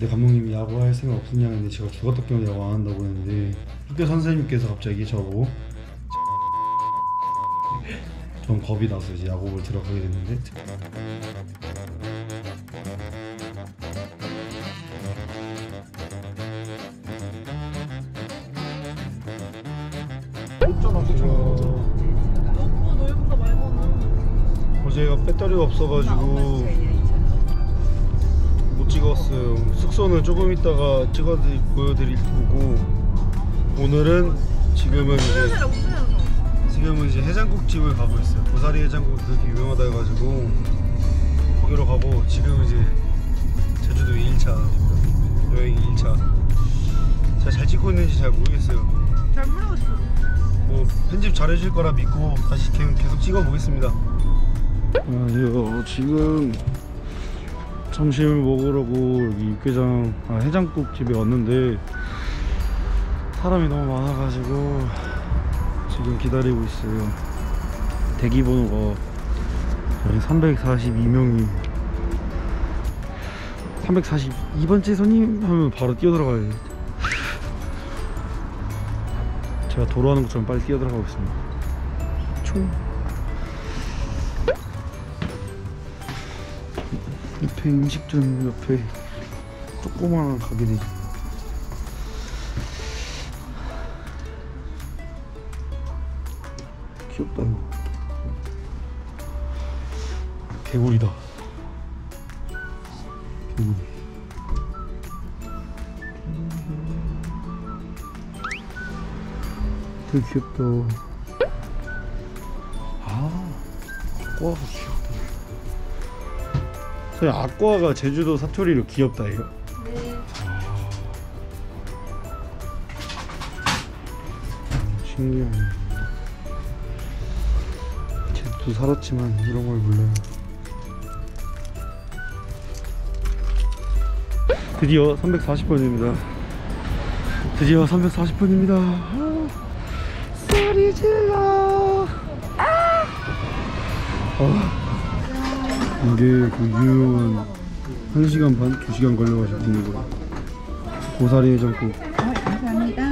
근데 감독님이 야구할 생각 없었냐 했는데 제가 죽었다 깨어나 야구 안 한다고 했는데 학교 선생님께서 갑자기 저보고 좀 겁이 나서 이제 야구부를 들어가게 됐는데 너무 넓은 거 말고는 어제가 배터리가 없어가지고 못 찍었어요. 숙소는 조금 있다가 보여드릴 거고 오늘은 지금은 이제 해장국집을 가고 있어요. 고사리 해장국 되게 유명하다 해가지고 거기로 가고 지금 이제 제주도 2일차 여행 2일차 제가 잘 찍고 있는지 잘 모르겠어요. 잘 모르겠어. 뭐 편집 잘해줄 거라 믿고 다시 계속 찍어보겠습니다. 안녕하세요. 지금 점심을 먹으려고 여기 육개장 해장국 집에 왔는데 사람이 너무 많아가지고 지금 기다리고 있어요. 대기 번호가 342명이 342번째 손님 하면 바로 뛰어들어가야 돼. 제가 도로하는 것처럼 빨리 뛰어들어가고 있습니다. 총 옆에 음식점 옆에 조그마한 가게들이 귀엽다. 이거 개구리다. 개구리. 되게 귀엽다. 아aqu아가 귀엽다. 선생님 aqu아가 제주도 사투리로 귀엽다 이거? 네. 신기하네. 제주도 살았지만 이런 걸 몰라요. 드디어 340번입니다. 드디어 340번입니다. 소리 질러. 이게 그 유명한 1시간 반, 2시간 걸려가지고 먹는 거 고사리 해장국. 감사합니다.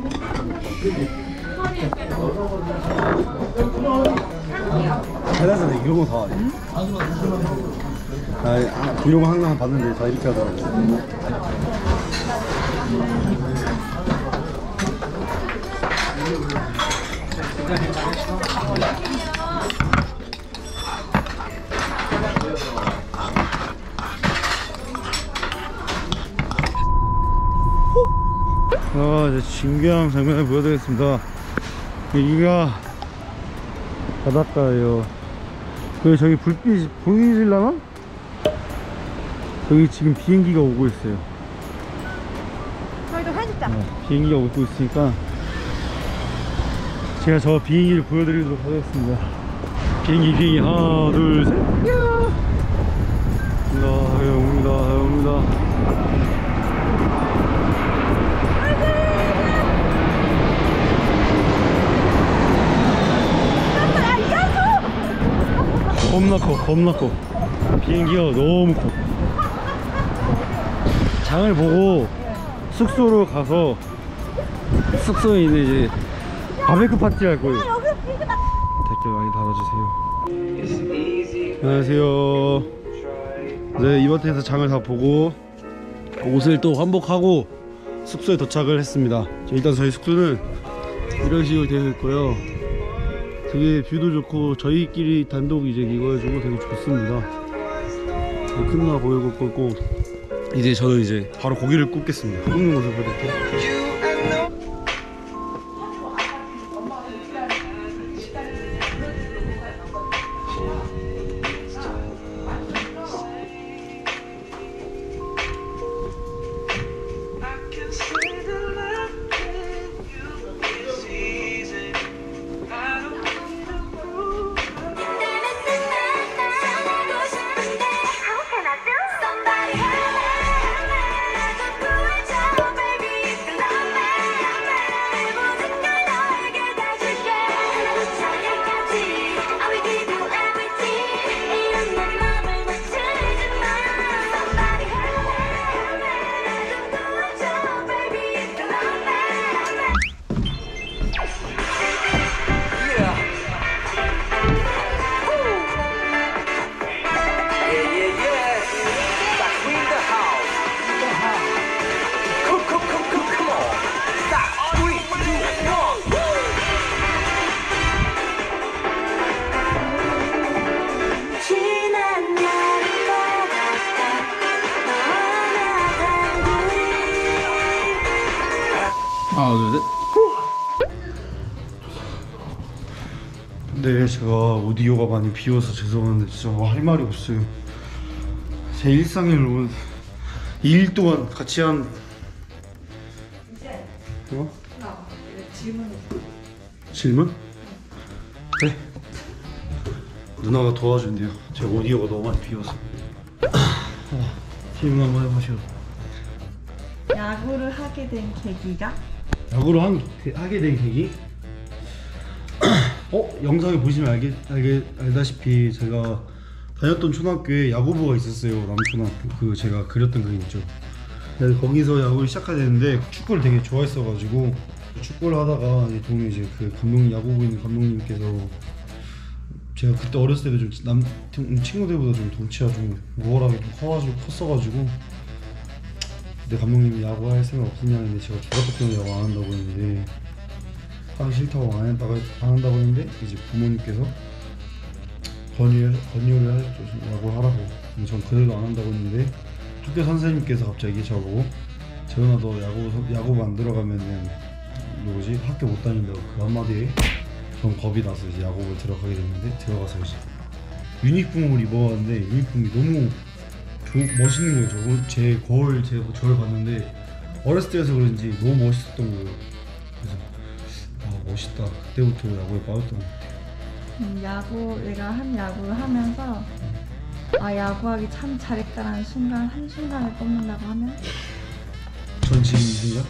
회사에서 이런 거 다 이런 거 항상 봤는데 다 이렇게 하더라고요. 이제 진귀한 장면을 보여드리겠습니다. 여기가 바닷가예요. 그리고 저기 불빛이 보이실라나? 여기 지금 비행기가 오고 있어요. 저희도 해주자. 비행기가 오고 있으니까 제가 저 비행기를 보여드리도록 하겠습니다. 비행기 하나 둘 셋. 옵니다. 겁나 커. 비행기가 너무 커. 장을 보고 숙소로 가서 숙소에 있는 이제 바베큐 파티 할 거예요. 댓글 많이 달아주세요. 안녕하세요. 네, 이마트에서 장을 다 보고 옷을 또 환복하고 숙소에 도착을 했습니다. 일단 저희 숙소는 이런 식으로 되어 있고요. 되게 뷰도 좋고 저희끼리 단독 이제 이거 해주고 되게 좋습니다. 큰 누나 보이고 있고 이제 저는 이제 바로 고기를 굽겠습니다. 굽는 모습 보여드릴게요. Somebody help, 나도 구해줘, baby. 하나, 둘, 셋. 네, 제가 오디오가 많이 비워서 죄송한데 진짜 할 말이 없어요. 제 일상을 2일 동안 같이 한 질문? 네. 누나가 도와준대요. 제 오디오가 너무 많이 비워서. 질문 한번 해보시오. 야구를 하게 된 계기가? 야구를 하게 된 계기? 영상에 보시면 알다시피 제가 다녔던 초등학교에 야구부가 있었어요. 남초등학교. 그 제가 그렸던 그림 있죠. 그래서 거기서 야구를 시작하게 됐는데 축구를 되게 좋아했어가지고 축구를 하다가 동네 이제 그 야구부 있는 감독님께서 제가 그때 어렸을 때도 좀 친구들보다 좀 덩치가 좀 우월하게 좀 컸어가지고 근데 감독님이 야구 할 생각 없었냐 했는데 제가 중학교 때는 야구 안 한다고 했는데 하기 싫다고 안 한다고 했는데 이제 부모님께서 권유를 하셨죠. 야구 하라고. 근데 전 그래도 안 한다고 했는데 학교 선생님께서 갑자기 저보고 재훈아 너 야구부 안 들어가면은 뭐지 학교 못 다닌다고 그 한마디에 전 겁이 나서 이제 야구부를 들어가게 됐는데 들어가서 이제 유니폼을 입어봤는데 유니폼이 너무 멋있는 거예요. 제가 저를 봤는데 어렸을 때여서 그런지 너무 멋있었던 거예요. 그래서 멋있다. 그때부터 야구에 빠졌던 것 같아요. 내가 한 야구를 하면서 야구하기 참 잘했다라는 순간 한순간을 꼽는다고 하면? 전 지금 이 순간?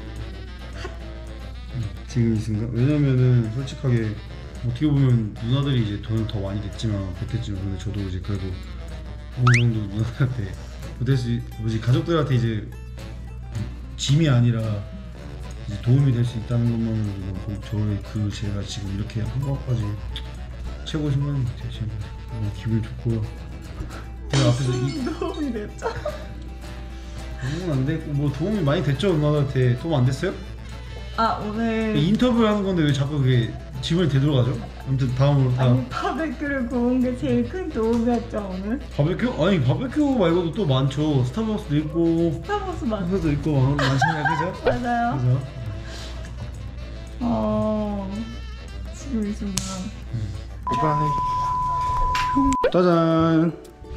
지금 이 순간? 왜냐면은 솔직하게 어떻게 보면 누나들이 이제 돈은 더 많이 됐지만 보탰지만 근데 저도 이제 그래도 어느 정도 누나들한테 가족들한테 이제 짐이 아니라 이제 도움이 될 수 있다는 것만으로도 제가 지금 이렇게 한 것까지 최고 신나는 것 같아요. 지금 너무 기분이 좋고요. 제가 앞에서 도움이 됐죠? 도움은 안 됐고 뭐 도움이 많이 됐죠. 누나한테 도움 안 됐어요? 오늘 인터뷰를 하는 건데 왜 자꾸 그게 짐을 되돌아가죠? 아무튼 다음으로 아니 바베큐를 구운 게 제일 큰 도움이었죠 오늘. 바베큐? 아니 바베큐 말고도 또 많죠. 스타벅스도 있고 스타벅스 맞. 카페도 있고 많잖아요, 그죠? 맞아요. 그죠? 지금 이 순간. 바이. 짜잔.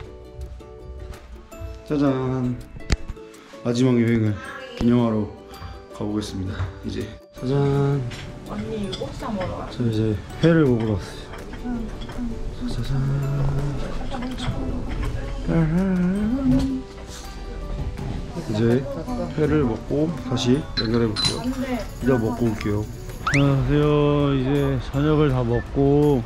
짜잔. 마지막 여행을 기념하러 가보겠습니다. 이제 짜잔. 언니 이거 꽃사 먹으러 와. 저 이제 회를 먹으러 왔어요. 짜잔. 이제 회를 먹고 다시 연결해 볼게요. 이제 먹고 올게요. 안녕하세요. 이제 저녁을 다 먹고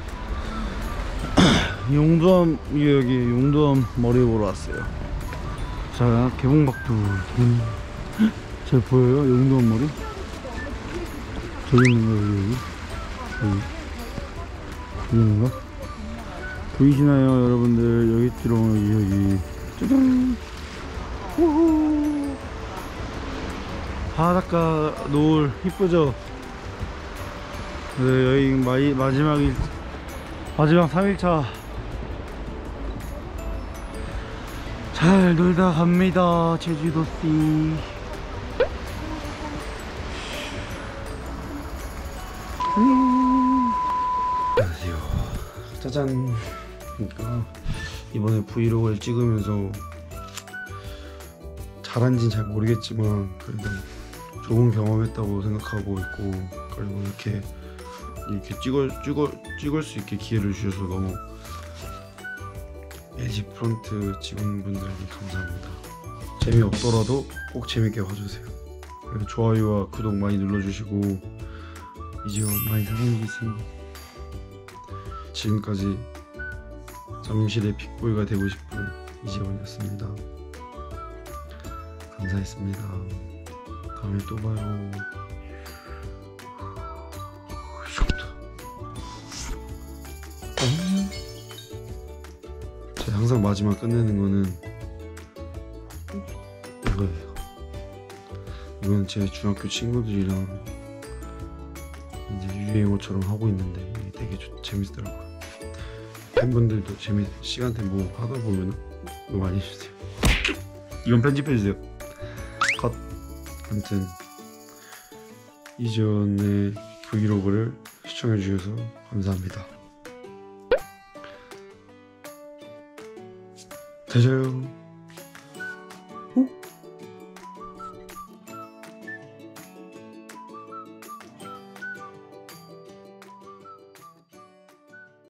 용두암 머리 보러 왔어요. 자, 개봉박두 잘 보여요? 용두암 머리? 저기 있는 거예요, 여기 있는가? 보이시나요, 여러분들? 여기 여기 짜잔. 우후. 바닷가 노을 이쁘죠? 네, 여행 마지막 3일차 잘 놀다 갑니다. 제주도씨. 안녕하세요. 짜잔. 그러니까 이번에 브이로그를 찍으면서 잘한지는 잘 모르겠지만 그래도 좋은 경험했다고 생각하고 있고, 그리고 이렇게 찍을 수 있게 기회를 주셔서 너무 에지프런트 직원분들에게 감사합니다. 재미없더라도 꼭 재밌게 봐주세요. 그리고 좋아요와 구독 많이 눌러주시고 이지원 많이 사랑해주세요. 지금까지 잠실의 픽보이가 되고 싶은 이지원이었습니다. 감사했습니다. 다음에 또 봐요. 제가 항상 마지막 끝내는 거는 이거예요. 이건 제 중학교 친구들이랑 이제 유행어처럼 하고 있는데 이게 되게 재밌더라고요. 팬분들도 시간대 뭐 하다 보면 너무 많이 해주세요. 이건 편집해주세요. 컷. 아무튼 이지원의 브이로그를 시청해주셔서 감사합니다. 되자요.